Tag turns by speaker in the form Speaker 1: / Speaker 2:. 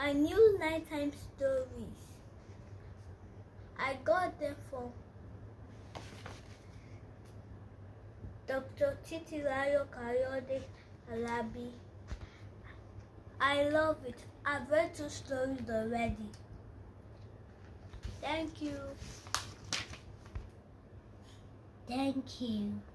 Speaker 1: my new nighttime stories. I got them from Dr. Titilayo Kayode-Alabi. I love it. I've read 2 stories already. Thank you.
Speaker 2: Thank you.